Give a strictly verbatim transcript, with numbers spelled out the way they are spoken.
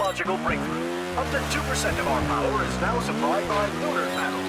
technological breakthrough. Up to two percent of our power is now supplied by lunar panels.